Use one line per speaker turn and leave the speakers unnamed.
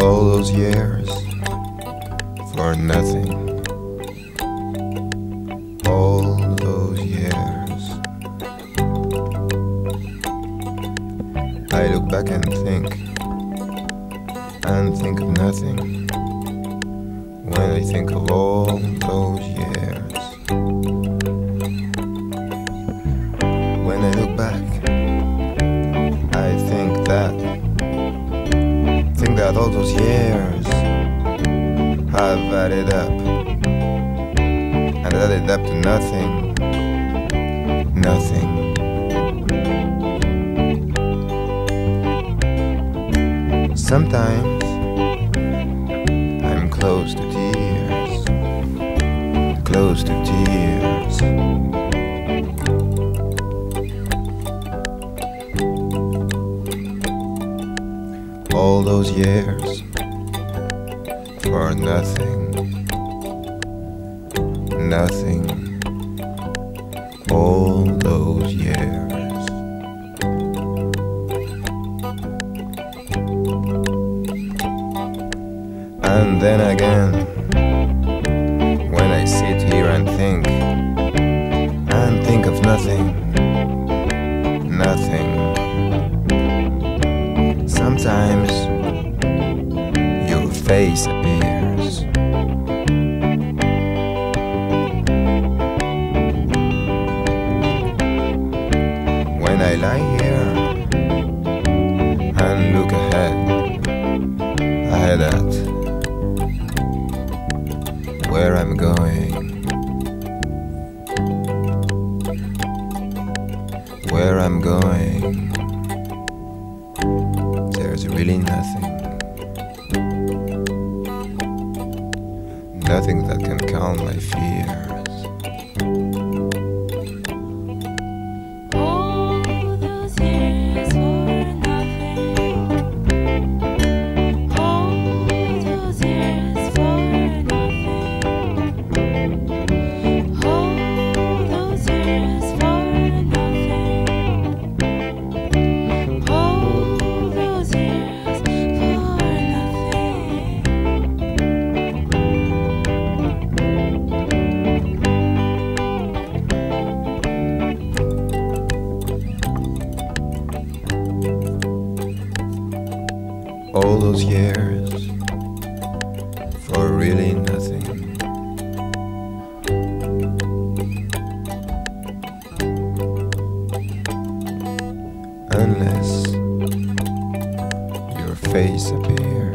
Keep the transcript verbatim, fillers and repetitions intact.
All those years for nothing. All those years. I look back and think, and think of nothing when I think of all those years. When I look back, I think that think that all those years have added up, and added up to nothing, nothing. Sometimes I'm close to tears, close to tears. All those years for nothing, nothing. All those years. And then again, when I sit here and think, and think of nothing, nothing. Sometimes your face appears. When I lie here and look ahead, ahead at where I'm going, where I'm going, there's really nothing, nothing that can calm my fears. All those years for really nothing. Unless your face appears.